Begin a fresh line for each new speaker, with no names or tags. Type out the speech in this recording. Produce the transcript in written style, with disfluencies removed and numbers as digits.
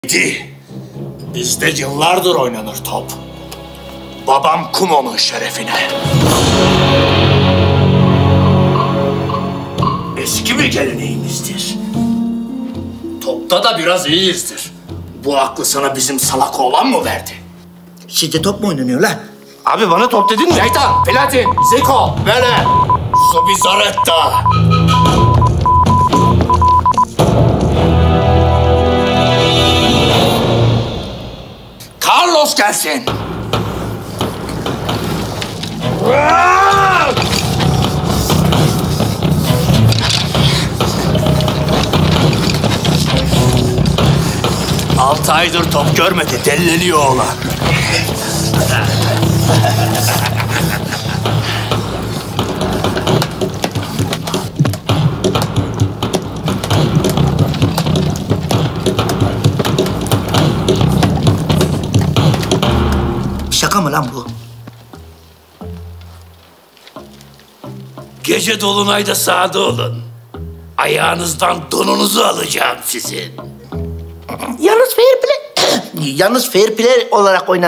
Bizde yıllardır oynanır top. Babam Kumo'nun şerefine. Eski bir geleneğimizdir. Topta da biraz iyiyizdir. Bu aklı sana bizim salak oğlan mı verdi?
Sizde top mu oynanıyor lan?
Abi bana top dedin mi? Şeytan, Platin, Ziko, Vele, Subizarreta. Carlos gelsin. Altı aydır top görmedi, delleniyor oğlan.
Şaka mı lan bu?
Gece dolunayda sağda olun. Ayağınızdan donunuzu alacağım sizin.
Yalnız fair play olarak oynar.